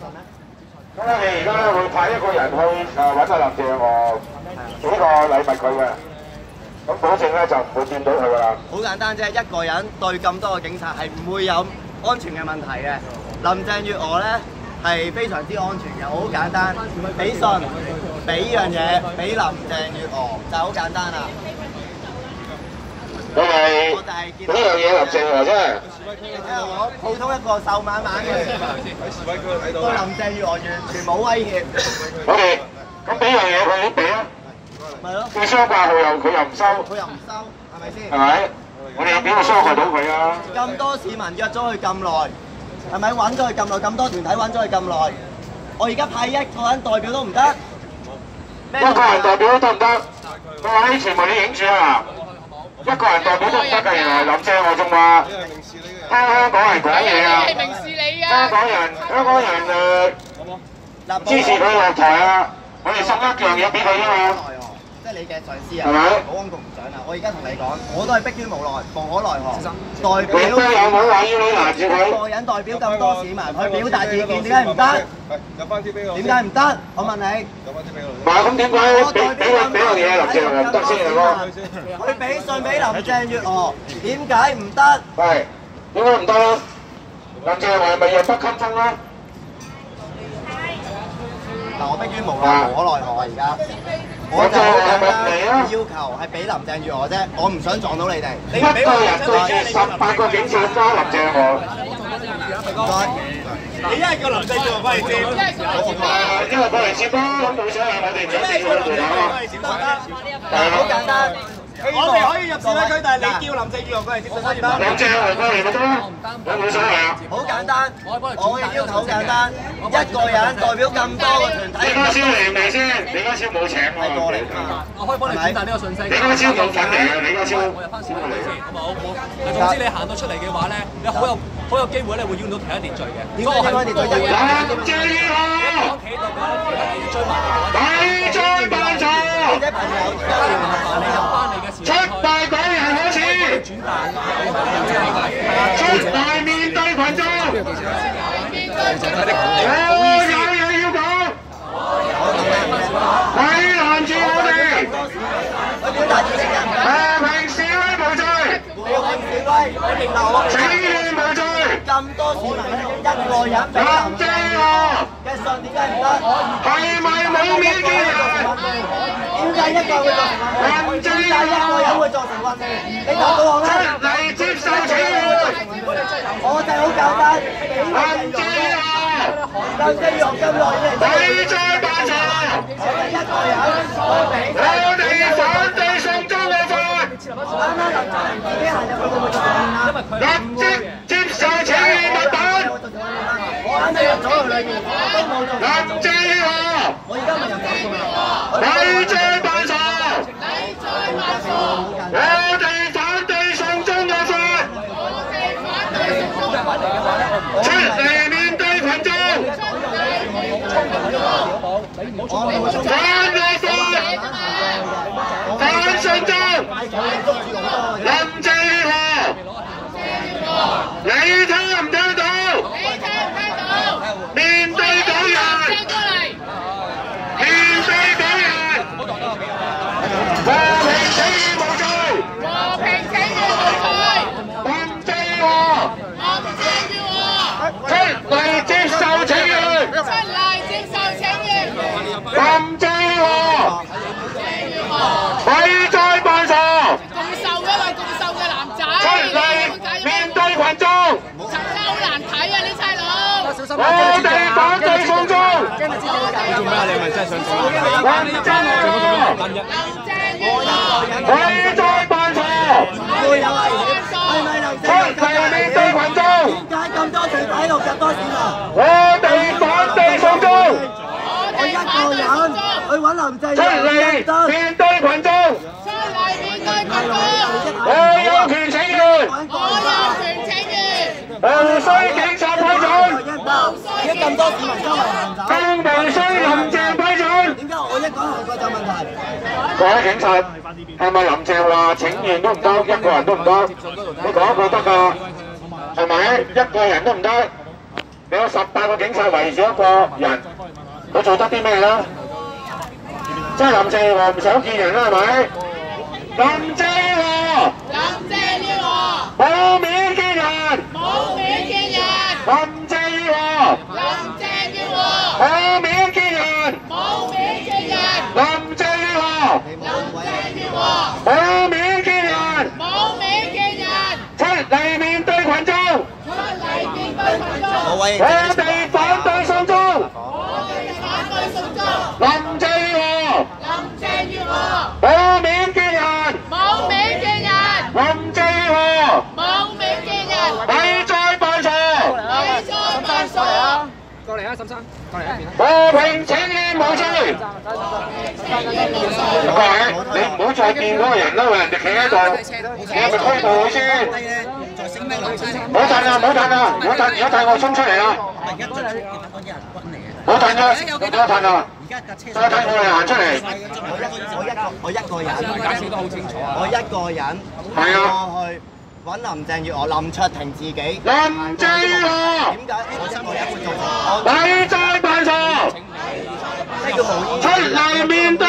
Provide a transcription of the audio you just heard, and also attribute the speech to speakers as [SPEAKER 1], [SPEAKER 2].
[SPEAKER 1] 咁我哋而家咧會派一個人去揾阿林鄭娥俾個禮物佢嘅，咁保證咧就唔會見到佢噶啦。
[SPEAKER 2] 好簡單啫，一個人對咁多個警察係唔會有安全嘅問題嘅。林鄭月娥咧係非常之安全嘅，好簡單，俾信，俾呢樣嘢俾林鄭月娥就好簡單啦。
[SPEAKER 1] 佢係呢樣嘢林鄭娥啫。
[SPEAKER 2] 你睇下我普通一個瘦蜢蜢嘅市民，對林鄭月娥完全冇威脅。
[SPEAKER 1] 我哋咁俾樣嘢佢都俾啊，
[SPEAKER 2] 咪咯。
[SPEAKER 1] 佢雙掛號佢又唔收，
[SPEAKER 2] 佢又唔收，係咪先？
[SPEAKER 1] 係咪？我哋俾個傷害到佢啊！
[SPEAKER 2] 咁多市民約咗佢咁耐，係咪揾咗佢咁耐？咁多團體揾咗佢咁耐，我而家派一個人代表都唔得。
[SPEAKER 1] 一個人代表都得唔得？各位全部你影住啊！一個人代表都唔得㗎，原來林鄭我仲話香港人講嘢啊！香港人支持佢落台啊！我哋送一樣嘢俾佢啊嘛！
[SPEAKER 2] 即係你嘅上司啊，
[SPEAKER 1] 係咪？
[SPEAKER 2] 保安局局長啊，我而家同你講，我都係迫於無奈，無可奈何，代表
[SPEAKER 1] 你都有冇話要你攔住佢？
[SPEAKER 2] 一個人代表咁多市民去表達意見，點解唔得？點解唔得？我問你。
[SPEAKER 1] 唔係咁點解俾樣嘢林鄭娥唔得先係喎？
[SPEAKER 2] 佢俾信俾林鄭月娥，點解唔得？
[SPEAKER 1] 係點解唔得咧？林鄭娥係咪弱不禁風咧？
[SPEAKER 2] 嗱，我迫於無奈，無可奈何啊！而家。我就好簡單要求係俾林鄭月娥啫，我唔想撞到你哋。
[SPEAKER 1] 一個人對住18個警察加林鄭娥。
[SPEAKER 2] 唔該。你一係叫林鄭月娥翻嚟接，
[SPEAKER 1] 因為過嚟接咯，咁冇所謂，我哋唔想接佢哋啦。
[SPEAKER 2] 好簡單。
[SPEAKER 3] 我哋可以入示威區，但係你叫林鄭月娥過嚟接信得唔得？
[SPEAKER 1] 林鄭娥過嚟咪得咯，我冇所謂啊。
[SPEAKER 2] 好簡單，我嘅要求好簡單，一個人代表咁多個團體。
[SPEAKER 1] 李家超嚟未先？李家超冇請我過嚟㗎。
[SPEAKER 3] 我可以幫你轉達呢個信息。
[SPEAKER 1] 李家超冇份嚟嘅，李家超。
[SPEAKER 3] 我入翻小區先，好唔好？總之你行到出嚟嘅話咧，你好有機會咧會擾到其他秩序嘅。
[SPEAKER 2] 點解呢個秩序一樣？
[SPEAKER 1] 林鄭月娥，
[SPEAKER 3] 企到嘅話，其他人要追埋嚟嘅話，
[SPEAKER 1] 你再扮錯。
[SPEAKER 2] 記者朋友，
[SPEAKER 3] 你入翻嚟嘅時候，
[SPEAKER 1] 出賣港人好似，
[SPEAKER 3] 轉達
[SPEAKER 1] 出賣面對群眾。我有嘢要講，你攔住我哋，
[SPEAKER 2] 去表達意見啊！
[SPEAKER 1] 和平示威無罪，
[SPEAKER 2] 和平示威，
[SPEAKER 1] 請願無罪。
[SPEAKER 2] 咁多市民一個人俾林鄭月娥嘅信，點解唔得？
[SPEAKER 1] 係咪冇面見人？
[SPEAKER 2] 點解一個會造成混亂？點解一個人會造成混亂？你答到我啦！
[SPEAKER 1] 出嚟接受請願。
[SPEAKER 2] 我就好簡單，
[SPEAKER 1] 林鄭月娥，
[SPEAKER 2] 林鄭月娥咁耐以嚟，
[SPEAKER 1] 你再扮錯。
[SPEAKER 2] 我哋一個人
[SPEAKER 1] 我哋反對送中惡法，
[SPEAKER 2] 啱啱林鄭自己行入去會唔會造成混亂啊？
[SPEAKER 1] 立即接受請願物品。
[SPEAKER 2] 我啱啱入咗去裏面，都冇做。
[SPEAKER 1] 林鄭月娥，
[SPEAKER 2] 我而家咪入咗去啦。
[SPEAKER 1] 你再扮錯，我哋反對送中惡法，出嚟面對群眾，反惡法，反送中。林鄭月娥，你聽唔聽到？面對港人，面對港人，和平請願無罪，林鄭月娥，出嚟接受請願，林鄭月娥，你再扮傻，出嚟面對群眾。我哋反對送中。
[SPEAKER 3] 做咩啊？你係咪真係想講？
[SPEAKER 1] 林鄭月娥，你再扮錯，
[SPEAKER 2] 會有危險，係咪林鄭？
[SPEAKER 1] 出嚟面對群眾。
[SPEAKER 2] 點解咁多團體60多市民？
[SPEAKER 1] 我哋反對送中。
[SPEAKER 2] 我一個人去揾林鄭
[SPEAKER 1] 出嚟面對群眾。我有權請願。無需警察批准。
[SPEAKER 2] 而家咁多市民周圍行走，
[SPEAKER 1] 更無需林鄭批准。
[SPEAKER 2] 點解我一個人行過就有問題？
[SPEAKER 1] 各位警察，係咪林鄭話請願都唔得，一個人都唔得？你講一個得㗎，係咪？一個人都唔得。 你有18個警察圍住一個人，佢做得啲咩咧？即係林鄭月娥唔想見人啦，係咪？林鄭月娥冇面見人，林鄭月娥冇面見人，林鄭月娥冇面見人，出嚟面對群眾，我哋反對送中，林鄭月娥冇面見人，林鄭月娥咪再扮傻。過嚟啊，沈生，過嚟一邊。和平請願無罪。各位，你唔好再見嗰個人啦，人哋企喺度，你係咪拘捕佢先？唔好震啊！唔好震啊！唔好震！而家帶我衝出嚟啦！唔好震啊！唔好震啊！再睇我哋行出嚟。
[SPEAKER 2] 我一個人，
[SPEAKER 3] 解釋得好清楚啊！
[SPEAKER 2] 我一個人過去揾林鄭月娥、林卓廷自己。
[SPEAKER 1] 林鄭月娥
[SPEAKER 2] 點解我一個人會做成？
[SPEAKER 1] 咪再扮傻！出嚟面對